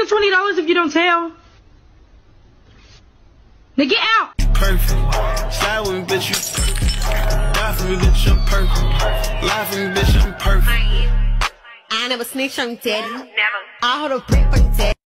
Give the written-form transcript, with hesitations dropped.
you $20 if you don't tell. Now get out. Perfect. Slide with me, bitch, you perfect. Die for me, bitch, I'm perfect. Lie for me, bitch, I'm perfect. I never snitch on daddy. Never. I hold a brick on daddy.